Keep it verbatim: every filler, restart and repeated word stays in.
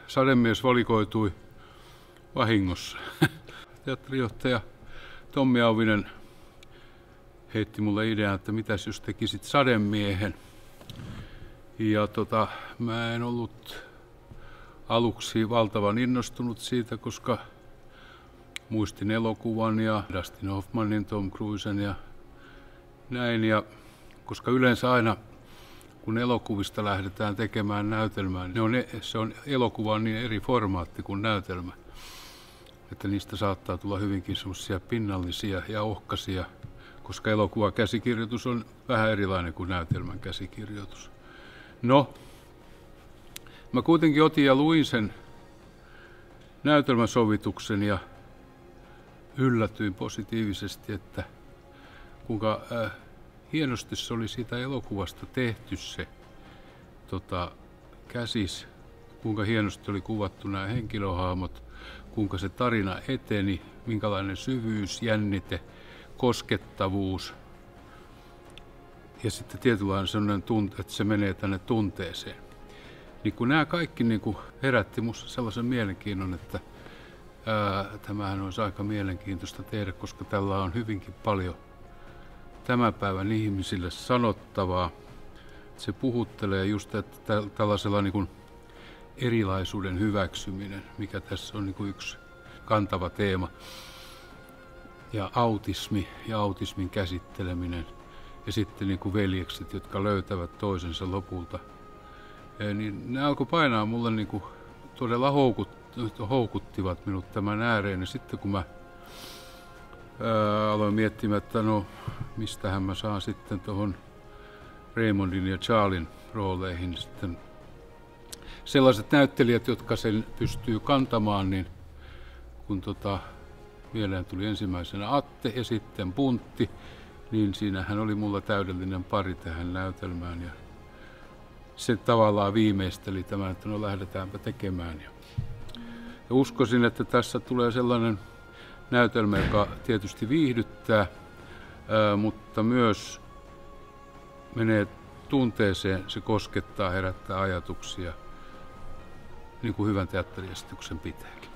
Sademies valikoitui vahingossa. Teatterijohtaja Tommi Auvinen heitti mulle idean, että mitäs jos tekisit Sademiehen. Ja tota, mä en ollut aluksi valtavan innostunut siitä, koska muistin elokuvan ja Dustin Hoffmanin, Tom Cruisen ja näin. Ja koska yleensä aina kun elokuvista lähdetään tekemään näytelmää, niin on, se on elokuva niin eri formaatti kuin näytelmä. Että niistä saattaa tulla hyvinkin semmoisia pinnallisia ja ohkaisia, koska elokuva käsikirjoitus on vähän erilainen kuin näytelmän käsikirjoitus. No, mä kuitenkin otin ja luin sen näytelmäsovituksen ja yllätyin positiivisesti, että kuinka äh, hienosti se oli siitä elokuvasta tehty se tota, käsis, kuinka hienosti oli kuvattu nämä henkilöhahmot, kuinka se tarina eteni, minkälainen syvyys, jännite, koskettavuus ja sitten tietynlainen sellainen tunte, että se menee tänne tunteeseen. Niin kun nämä kaikki niin kun herätti minusta sellaisen mielenkiinnon, että ää, tämähän olisi aika mielenkiintoista tehdä, koska tällä on hyvinkin paljon tämän päivän ihmisille sanottavaa. Se puhuttelee just että tällaisella niin kuin erilaisuuden hyväksyminen, mikä tässä on niin kuin yksi kantava teema. Ja autismi ja autismin käsitteleminen ja sitten niin kuin veljekset, jotka löytävät toisensa lopulta. Ja niin ne alkoi painaa mulle niin kuin todella houkut, houkuttivat minut tämän ääreen. Ja sitten kun mä ää, aloin miettimään, että no mistähän mä saan sitten tuohon Raymondin ja Charlin rooleihin sitten sellaiset näyttelijät, jotka sen pystyy kantamaan, niin kun tota, mieleen tuli ensimmäisenä Atte ja sitten Puntti, niin siinähän oli mulla täydellinen pari tähän näytelmään. Ja se tavallaan viimeisteli tämän, että no lähdetäänpä tekemään. Ja uskoisin, että tässä tulee sellainen näytelmä, joka tietysti viihdyttää, ää, mutta myös menee tunteeseen, se koskettaa, herättää ajatuksia, niin kuin hyvän teatteriesityksen pitääkin.